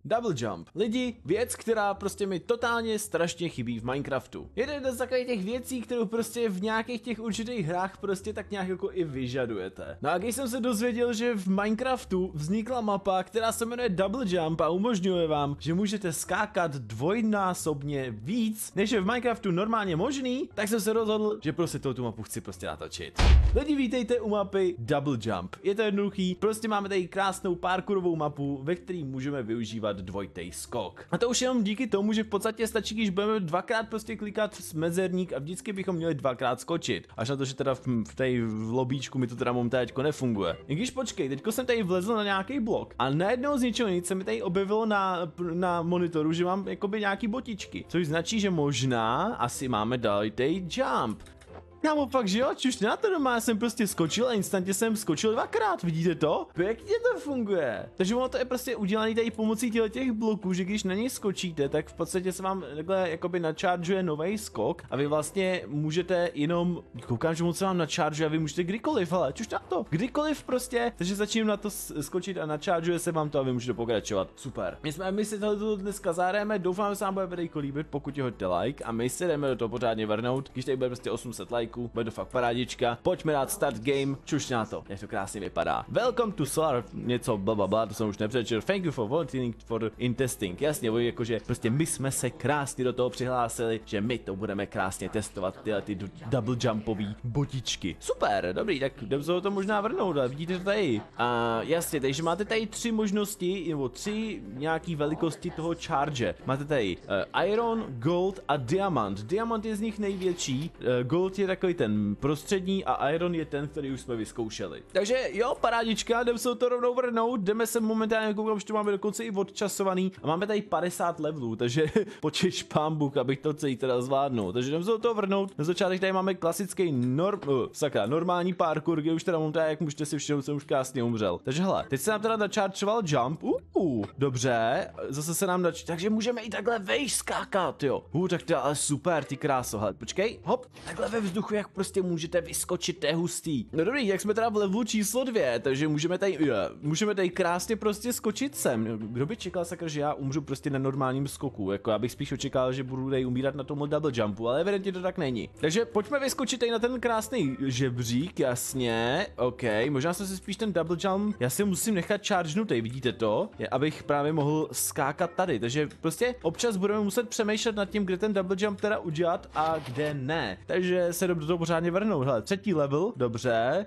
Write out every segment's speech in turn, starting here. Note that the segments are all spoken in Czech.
Double jump. Lidi, věc, která prostě mi totálně strašně chybí v Minecraftu. Jeden z takových těch věcí, kterou prostě v nějakých těch určitých hrách prostě tak nějak jako i vyžadujete. No a když jsem se dozvěděl, že v Minecraftu vznikla mapa, která se jmenuje Double Jump a umožňuje vám, že můžete skákat dvojnásobně víc, než je v Minecraftu normálně možný, tak jsem se rozhodl, že prostě tu mapu chci prostě natočit. Lidi, vítejte u mapy Double Jump. Je to jednoduchý, prostě máme tady krásnou parkourovou mapu, ve které můžeme využívat dvojitý skok. A to už jenom díky tomu, že v podstatě stačí, když budeme dvakrát prostě klikat s mezerník a vždycky bychom měli dvakrát skočit. Až na to, že teda v té lobíčku mi to teda momentálně nefunguje. I když počkej, teďko jsem tady vlezl na nějaký blok a najednou z ničeho nic se mi tady objevilo na monitoru, že mám jakoby nějaký botičky. Což značí, že možná asi máme dalitej jump. Kámo, fakt, že jo, čuž na to doma, já jsem prostě skočil a instantně jsem skočil dvakrát, vidíte to? Pěkně to funguje. Takže ono to je prostě udělané tady pomocí těch bloků, že když na něj skočíte, tak v podstatě se vám takhle jakoby načaržuje nový skok a vy vlastně můžete jenom, koukám, že moc se vám načaržuje a vy můžete kdykoliv, ale čuž na to, kdykoliv prostě, takže začínám na to skočit a načaržuje se vám to a vy můžete pokračovat. Super. My si tohle dneska zahrajeme, doufám, že se vám bude videjko líbit, pokud ho like a my se jdeme do toho pořádně vrhnout, když tady bude prostě 800 lajků. Bude to fakt parádička. Pojďme dát start game. Čuš na to. Jak to krásně vypadá. Welcome to Solar. Něco blablabla, to jsem už nepřečil. Thank you for volunteering for in testing. Jasně, jakože prostě my jsme se krásně do toho přihlásili, že my to budeme krásně testovat ty double jumpový botičky. Super, dobrý, tak jdeme se to možná vrhnout, ale vidíte to tady. Jasně, takže máte tady tři možnosti, nebo tři nějaký velikosti toho charge. Máte tady Iron, Gold a Diamant. Diamant je z nich největší, Gold je takový ten prostřední a Iron je ten, který už jsme vyzkoušeli. Takže jo, parádička, jdeme se to rovnou vrhnout, jdeme se momentálně, koukám, že to máme dokonce i odčasovaný a máme tady 50 levelů, takže počeš pámbuk, abych to celý teda zvládnul. Takže jdeme se do toho vrhnout. Na začátek tady máme klasický normální parkour, kde už teda momentálně, jak můžete si všimnout, jsem už krásně umřel. Takže hele, teď se nám teda načarčoval jump, dobře, zase se nám takže můžeme i takhle vejš skákat, jo. Tak to je ale super, ty kráso, hele, počkej, hop, takhle ve vzduchu, jak prostě můžete vyskočit, to je hustý. No dobrý, jak jsme teda v levelu číslo 2, takže můžeme tady krásně prostě skočit sem. Kdo by čekal, sakra, že já umřu prostě na normálním skoku, jako já bych spíš očekal, že budu tady umírat na tomhle double jumpu, ale evidentně to tak není. Takže pojďme vyskočit tady na ten krásný žebřík, jasně, ok, možná jsem si spíš ten double jump, já si musím nechat chargenutej, vidíte to? Abych právě mohl skákat tady, takže prostě občas budeme muset přemýšlet nad tím, kde ten double jump teda udělat a kde ne. Takže se do toho pořádně vrhnout. Hele, třetí level, dobře.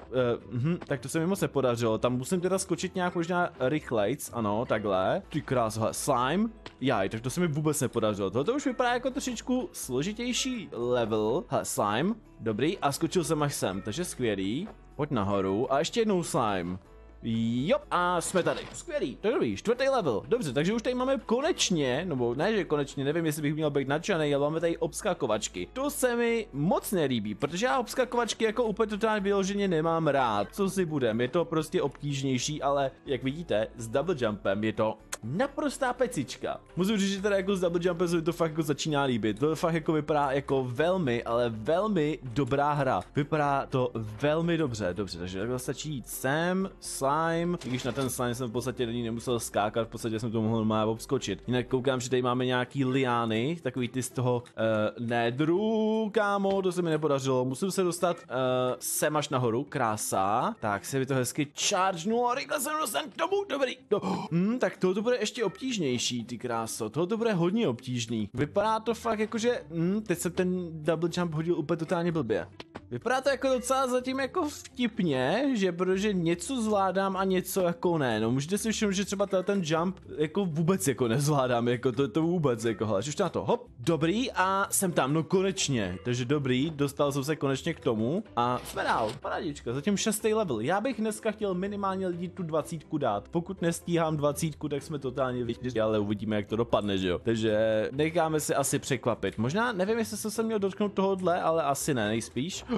Tak to se mi moc nepodařilo, tam musím teda skočit nějak možná rychlejc, ano, takhle. Ty krás, hele, slime, tak to se mi vůbec nepodařilo, tohle už vypadá jako trošičku složitější level, hele, slime, dobrý, a skočil jsem až sem, takže skvělý, pojď nahoru a ještě jednou slime. Jo, a jsme tady. Skvělý, to je dobrý, čtvrtý level. Dobře, takže už tady máme konečně, nebo ne, že konečně, nevím, jestli bych měl být nadšený, ale máme tady obskakovačky. To se mi moc nelíbí, protože já obskakovačky jako úplně totálně vyloženě nemám rád. Co si budem, je to prostě obtížnější, ale jak vidíte, s double jumpem je to naprostá pecička. Musím říct, že teda jako s double jumpem se mi to fakt jako začíná líbit. To fakt jako vypadá jako velmi, ale velmi dobrá hra. Vypadá to velmi dobře, takže takhle stačí jít sem, slime, i když na ten slime jsem v podstatě do ní nemusel skákat, v podstatě jsem to mohl má obskočit. Jinak koukám, že tady máme nějaký liány, takový ty z toho nedru, kámo, to se mi nepodařilo. Musím se dostat sem až nahoru, krása. Tak se mi to hezky chargenu a rychle jsem dostan k tomu, dobrý. Tak to bude ještě obtížnější, ty kráso, tohle bude hodně obtížný. Vypadá to fakt jakože, teď jsem ten double jump hodil úplně totálně blbě. Vypadá to jako docela zatím jako vtipně, že protože něco zvládám a něco jako ne, no můžete si všimnout, že třeba ten jump jako vůbec jako nezvládám, jako to vůbec jako, hele, už na to, hop, dobrý a jsem tam, no konečně, takže dobrý, dostal jsem se konečně k tomu a jsme dál, parádička, zatím 6. level, já bych dneska chtěl minimálně lidi tu 20 dát, pokud nestíhám 20, tak jsme totálně vyšli, ale uvidíme, jak to dopadne, že jo, takže necháme se asi překvapit, možná, nevím, jestli jsem se měl dotknout tohohle, ale asi ne, nejspíš.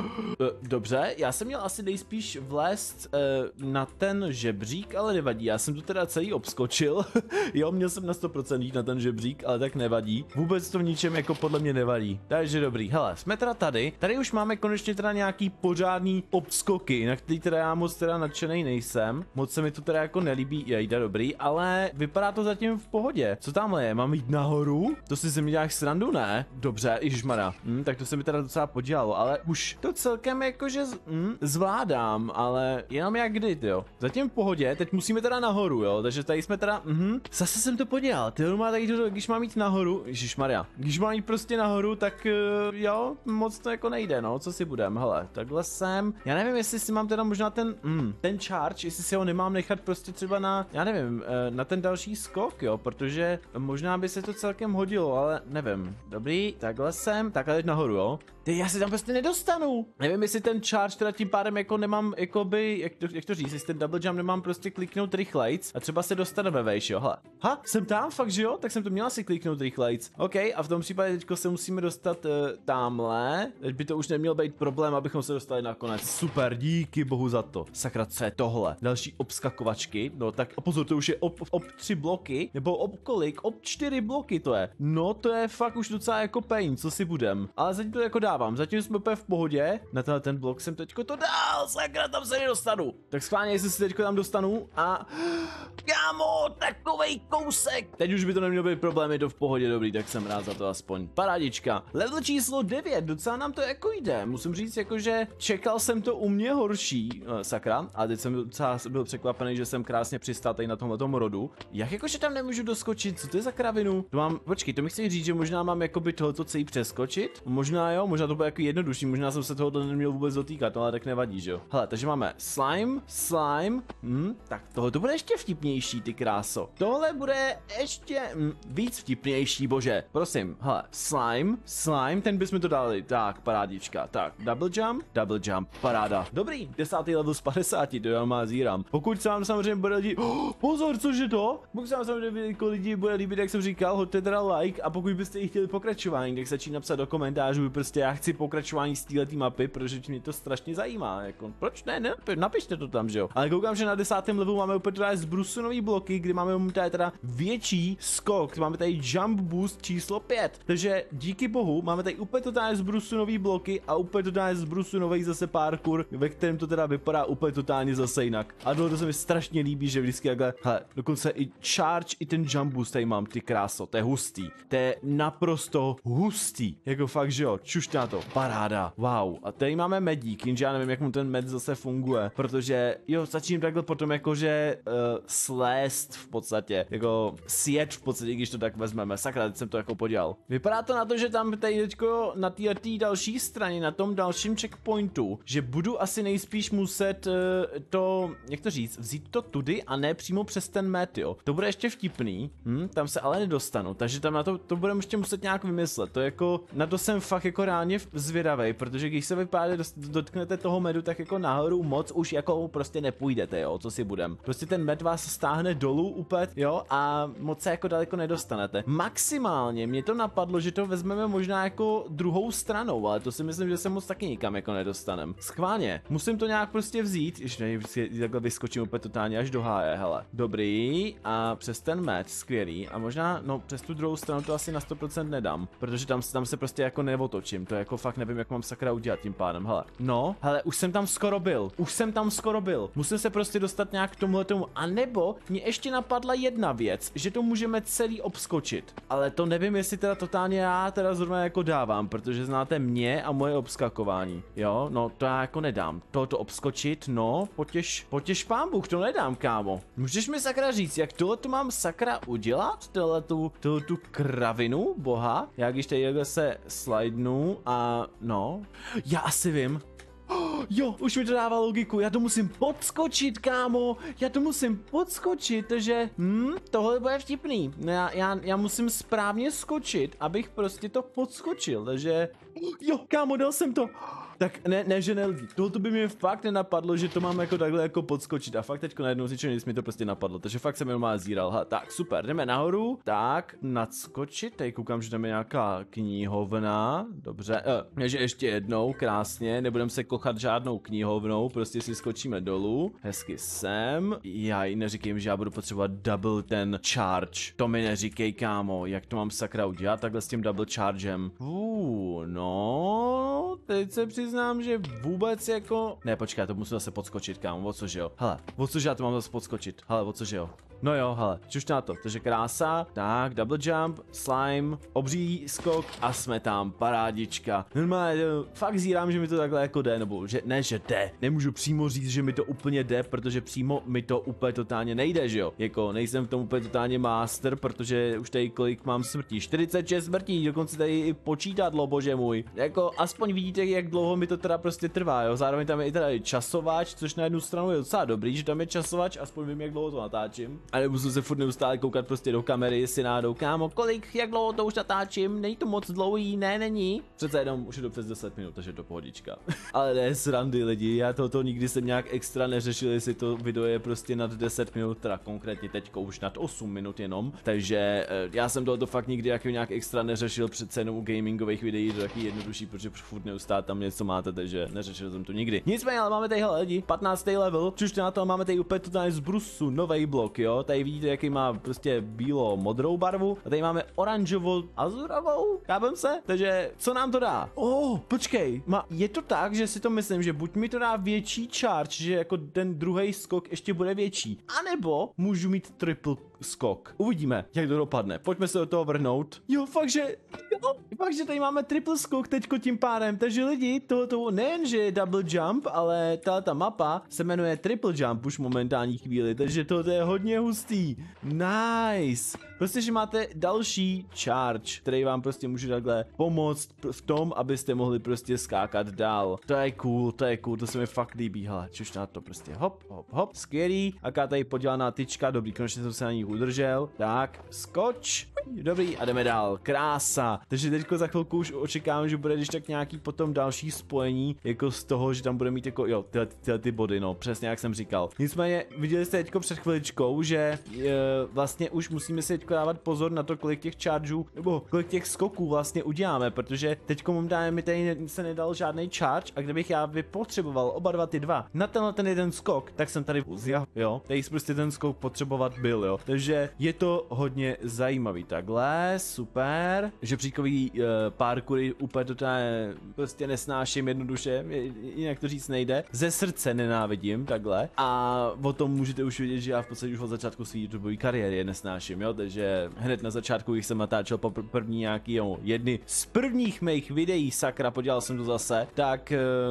Dobře, já jsem měl asi nejspíš vlézt na ten žebřík, ale nevadí, já jsem to teda celý obskočil. Jo, měl jsem na 100% jít na ten žebřík, ale tak nevadí. Vůbec to v ničem jako podle mě nevadí. Takže dobrý, hele, jsme teda tady. Tady už máme konečně teda nějaký pořádný obskoky, na který teda já moc teda nadšenej nejsem. Moc se mi to teda jako nelíbí, jde dobrý, ale vypadá to zatím v pohodě. Co tamhle je? Mám jít nahoru? To si ze mě děláš srandu, ne? Dobře, ježišmarja. Tak to se mi teda docela podělalo, ale už to celkem jakože zvládám, ale jenom jak kdy, jo. Zatím v pohodě, teď musíme teda nahoru, jo, takže tady jsme teda, zase jsem to podělal, ty má tady, když mám jít nahoru, ježišmarja, když mám jít prostě nahoru, tak jo, moc to jako nejde, no, co si budem, hele, takhle jsem, já nevím, jestli si mám teda možná ten charge, jestli si ho nemám nechat prostě třeba na, já nevím, na ten další skok, jo, protože možná by se to celkem hodilo, ale nevím, dobrý, takhle jsem, takhle teď nahoru, jo. Ty, já si tam prostě nedostanu. Nevím, jestli ten charge teda tím pádem jako nemám, jakoby, jak to říct, jestli ten double jump nemám prostě kliknout rychlejc a třeba se dostaneme vejš, jo, hele. Ha, jsem tam, fakt, že jo? Tak jsem to měl asi kliknout rychlejc. OK, a v tom případě teďko se musíme dostat tamhle. Teď by to už neměl být problém, abychom se dostali nakonec. Super, díky bohu za to. Sakra, co je tohle? Další obskakovačky, no tak a pozor, to už je ob 3 bloky, nebo ob kolik? Ob 4 bloky to je. No, to je fakt už docela jako pain, co si budem. Ale zatím to jako dávám, zatím jsme úplně v pohodě. Na ten blok jsem teďko to dal, sakra, tam se nedostanu. Tak schválně, jestli se teďko tam dostanu a... Kámo, takovej kousek. Teď už by to nemělo být problém, je to v pohodě, dobrý, tak jsem rád za to aspoň. Parádička. Level číslo 9, docela nám to jako jde. Musím říct, jakože čekal jsem to u mě horší, sakra, a teď jsem docela byl překvapený, že jsem krásně přistál tady na tomhletom rodu. Jak jakože tam nemůžu doskočit, co to je za kravinu? To mám, počkej, to mi chci říct, že možná mám jakoby tohoto celý přeskočit? Možná jo, možná to bude jako jednodušší, možná jsem se tohoto neměl vůbec dotýkat, ale tak nevadí, že jo. Hele, takže máme slime, tak tohle to bude ještě vtipnější, ty kráso. Tohle bude ještě víc vtipnější, bože. Prosím, hele, slime, ten bychom to dali. Tak, parádička, tak, double jump, paráda. Dobrý, 10. level z 50, to já má zírám. Pokud se vám samozřejmě bude líbit, pozor, cože to? Pokud se vám samozřejmě jako lidi bude líbit, jak jsem říkal, hoďte teda like a pokud byste i chtěli pokračování, tak začít napsat do komentářů, prostě já chci pokračování z této mapy, protože mě to strašně zajímá, jako, proč ne, napište to tam, že jo. Ale koukám, že na 10. levelu máme úplně teda zbrusunový bloky, kdy máme tady teda větší skok, máme tady jump boost číslo 5, takže díky bohu máme tady úplně totálně zbrusunový bloky a úplně totálně zbrusunový zase parkour, ve kterém to teda vypadá úplně totálně zase jinak. A to se mi strašně líbí, že vždycky takhle, hele, dokonce i charge, i ten jump boost tady mám, ty kráso, to je hustý, to je naprosto hustý, jako fakt, že jo, čuš na to, paráda, wow. A tady máme medík, jenže já nevím, jak mu ten med zase funguje, protože jo, začím takhle potom jakože slést v podstatě, jako sjet v podstatě, když to tak vezmeme, sakra, teď jsem to jako podělal. Vypadá to na to, že tam tady teďko na té další straně, na tom dalším checkpointu, že budu asi nejspíš muset to, jak to říct, vzít to tudy a ne přímo přes ten med, jo. To bude ještě vtipný, tam se ale nedostanu, takže tam na to budeme ještě muset nějak vymyslet, to jako, na to jsem fakt jako reálně zvědavej, protože když se vypadá, dotknete toho medu, tak jako nahoru moc už jako prostě nepůjdete, jo, co si budem. Prostě ten med vás stáhne dolů úplně, jo, a moc se jako daleko nedostanete. Maximálně mě to napadlo, že to vezmeme možná jako druhou stranou, ale to si myslím, že se moc taky nikam jako nedostanem. Schválně, musím to nějak prostě vzít, ještě takhle vyskočím úplně totálně až do háje, hele. Dobrý, a přes ten med, skvělý, a možná, no přes tu druhou stranu to asi na 100% nedám, protože tam se prostě jako neotočím, to jako fakt nevím, jak mám sakra udělat tím pádem, hele. No, hele, už jsem tam skoro byl, musím se prostě dostat nějak k tomuhletomu, anebo mě ještě napadla jedna věc, že to můžeme celý obskočit, ale to nevím, jestli teda totálně já teda zrovna jako dávám, protože znáte mě a moje obskakování, jo, no to já jako nedám, tohoto obskočit, no, potěš pán Bůh, to nedám, kámo. Můžeš mi sakra říct, jak tohleto mám sakra udělat, tu kravinu, boha, já když tady se slidenu a no, já asi vím. Jo, už mi to dává logiku, já to musím podskočit, kámo, takže, tohle bude vtipný, já musím správně skočit, abych prostě to podskočil, takže, jo, kámo, dal jsem to. Tak ne, že ne lidi. Tohle by mě fakt nenapadlo, že to mám jako takhle jako podskočit. A fakt teďko najednou si čím mi to prostě napadlo. Takže fakt jsem jenom zíral. Ha, tak super, jdeme nahoru. Tak, nadskočit. Tady koukám, že tam je nějaká knihovna. Dobře, že ještě jednou, krásně. Nebudem se kochat žádnou knihovnou. Prostě si skočíme dolů. Hezky sem. Jaj, neříkej, že já budu potřebovat double ten charge. To mi neříkej, kámo. Jak to mám sakra udělat takhle s tím double chargem? No, teď se přiznám, že vůbec jako... Ne, počkej, to musím zase podskočit, kámo, o cože jo. Hele, o cože já to mám zase podskočit? Hele, o cože jo. No jo, hele, čuš na to, takže krása, tak, double jump, slime, obří skok a jsme tam, parádička. Normálně, fakt zírám, že mi to takhle jako jde, nebo že ne, že jde. Nemůžu přímo říct, že mi to úplně jde, protože přímo mi to úplně totálně nejde, že jo. Jako, nejsem v tom úplně totálně master, protože už tady kolik mám smrtí, 46 smrtí, dokonce tady i počítadlo, bože můj. Jako, aspoň vidíte, jak dlouho mi to teda prostě trvá, jo. Zároveň tam je i teda časovač, což na jednu stranu je docela dobrý, že tam je časovač, aspoň vím, jak dlouho to natáčím. A nemusím se furt neustále koukat prostě do kamery, jestli nádou, kámo, jak dlouho to už natáčím, není to moc dlouhý, ne, není. Přece jenom už je to přes 10 minut, takže to pohodička. Ale ne, srandy lidi, já to nikdy jsem nějak extra neřešil, jestli to video je prostě nad 10 minut, teda konkrétně teďko už nad 8 minut jenom. Takže já jsem to fakt nikdy jako nějak extra neřešil, přece jenom u gamingových videí, to je taky jednodušší, protože furt neustále tam něco máte, takže neřešil jsem to nikdy. Nicméně, ale máme tady hele lidi, 15. level, což na to máme tady úplně totálně z brusu, nový blok, jo. Tady vidíte, jaký má prostě bílo-modrou barvu. A tady máme oranžovo-azurovou, chápem se? Takže co nám to dá? Počkej, je to tak, že si to myslím, že buď mi to dá větší charge, že jako ten druhý skok ještě bude větší, anebo můžu mít triple skok. Uvidíme, jak to dopadne. Pojďme se do toho vrhnout. Jo, fakt, že tady máme triple skok teďko tím pádem, takže lidi, to nejen, že je double jump, ale ta mapa se jmenuje triple jump už momentální chvíli, takže to je hodně hustý. Nice. Prostě, že máte další charge, který vám prostě může takhle pomoct v tom, abyste mohli prostě skákat dál. To je cool, to se mi fakt líbí, hele, čuš na to prostě, hop, hop, hop, skvělý, aká tady podělaná tyčka, dobrý, konečně jsem se na ní udržel, tak, skoč, dobrý, a jdeme dál, krása, takže teďko za chvilku už očekávám, že bude když tak nějaký potom další spojení, jako z toho, že tam bude mít jako, jo, tyhle ty body, no, přesně jak jsem říkal. Nicméně, viděli jste teďko před chviličkou, že vlastně už musíme si teďko dávat pozor na to, kolik těch chargeů, nebo kolik těch skoků vlastně uděláme, protože teďko momentálně mi tady se nedal žádný charge a kdybych já potřeboval oba dva ty dva na tenhle ten jeden skok, tak jsem tady jo, tady prostě ten skok potřebovat byl, jo, takže je to hodně zajímavý, takhle, super, žebříkový parkoury úplně totálně prostě nesnáším jednoduše, jinak to říct nejde, ze srdce nenávidím, takhle, a o tom můžete už vidět, že já v podstatě už od začátku své YouTubeové kariéry je nesnáším, jo, takže hned na začátku, když jsem natáčel první nějaký, jo, jedny z prvních mých videí, sakra, podělal jsem to zase, tak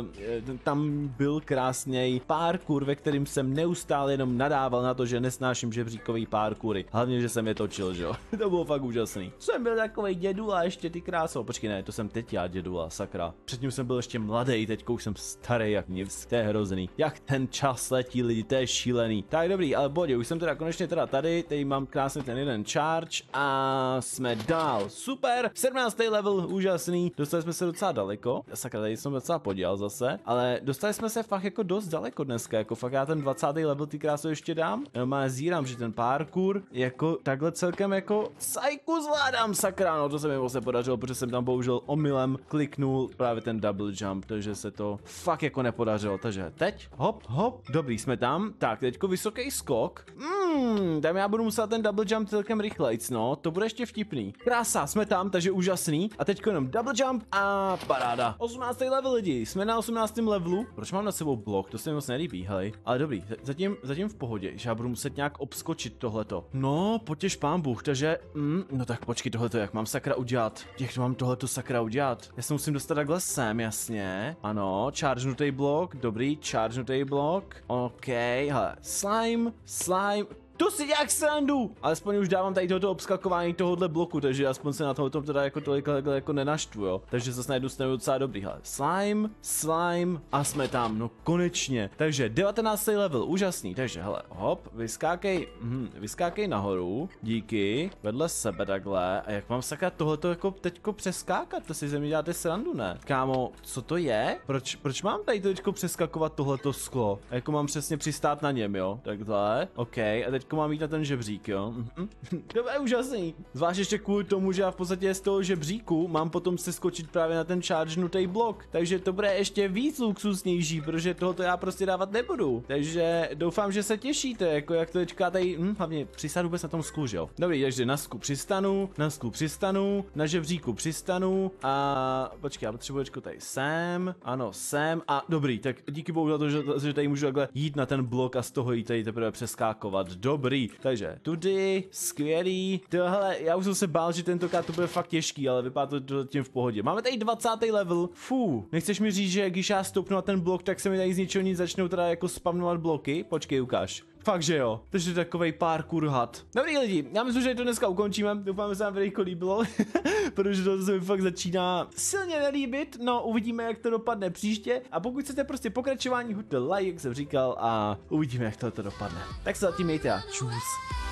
tam byl krásný parkour, ve kterým jsem neustále jenom nadával na to, že nesnáším žebříkový parkoury, hlavně, že jsem je točil, že jo, to bylo fakt úžasný. Jsem byl takovej dědula ještě, ty kráso, počkej, ne, to jsem teď já dědula, sakra, předtím jsem byl ještě mladý, teďko už jsem starý jak nic, to je hrozný, jak ten čas letí lidi, to je šílený. Tak dobrý, ale bodě, už jsem teda konečně teda tady mám krásný ten jeden charge a jsme dál, super, 17. level, úžasný, dostali jsme se docela daleko, sakra, tady jsem docela podělal zase, ale dostali jsme se fakt jako dost daleko dneska, jako fakt já ten 20. level ty krásu ještě dám, má zírám, že ten parkour jako takhle celkem jako sajku zvládám, sakra, no to se mi moc nepodařilo, protože jsem tam bohužel omylem kliknul právě ten double jump, takže se to fakt jako nepodařilo, takže teď, hop, hop, dobrý, jsme tam, tak teďko vysoký skok, tam já budu muset ten double jump celkem rychlejc, no, to bude ještě vtipný. Krása, jsme tam, takže úžasný. A teďko jenom double jump a paráda. 18. level lidi, jsme na 18. levelu. Proč mám na sebou blok? To se mi moc nelíbí, hej. Ale dobrý, zatím v pohodě, že já budu muset nějak obskočit tohleto. No, potěš pán Bůh, takže, no tak počkej tohleto, jak mám sakra udělat? Jak to mám tohleto sakra udělat? Já se musím dostat takhle sem, jasně. Ano, chargenutý blok, dobrý, chargenutý blok. OK, hele, slime, To si nějak srandu! Alespoň už dávám tady tohoto obskakování tohohle bloku, takže aspoň se na tom teda jako tolik jako nenaštvu, jo. Takže zase na jednu stranu docela dobrý, hele. Slime a jsme tam, no konečně. Takže 19. level, úžasný, takže hele, hop, vyskákej nahoru, díky, vedle sebe takhle. A jak mám sakra tohleto jako teďko přeskákat, to si ze mě děláte srandu, ne? Kámo, co to je? Proč mám tady teďko přeskakovat tohleto sklo? A jako mám přesně přistát na něm, jo, takhle, ok, a teďko mám jít na ten žebřík, jo. To je úžasný. Zvlášť ještě kvůli tomu, že já v podstatě z toho žebříku mám potom se skočit právě na ten chargenutý blok. Takže to bude ještě víc luxusnější, protože tohoto já prostě dávat nebudu. Takže doufám, že se těšíte, jako jak to teďka tady, hlavně přistanu vůbec na tom sklu, že jo. Dobrý, takže na sklu přistanu, na žebříku přistanu a počkej, já potřebuji tady sem, ano, sem a dobrý, tak díky bohu za to, že tady můžu takhle jít na ten blok a z toho jít tady teprve přeskákovat. Dobrý, takže tudy, skvělý. Tohle, já už jsem se bál, že tentokrát to bude fakt těžký, ale vypadá to tím v pohodě. Máme tady 20. level. Nechceš mi říct, že když já stoupnu na ten blok, tak se mi tady z ničeho nic začnou teda jako spamnovat bloky? Počkej, ukáž. Fakt, že jo. Takže to je takovej parkour had. Dobrý lidi, já myslím, že to dneska ukončíme. Doufám, že se vám video líbilo, protože to se mi fakt začíná silně nelíbit. No, uvidíme, jak to dopadne příště. A pokud chcete prostě pokračování, hoďte like, jak jsem říkal, a uvidíme, jak to dopadne. Tak se zatím mějte a čus.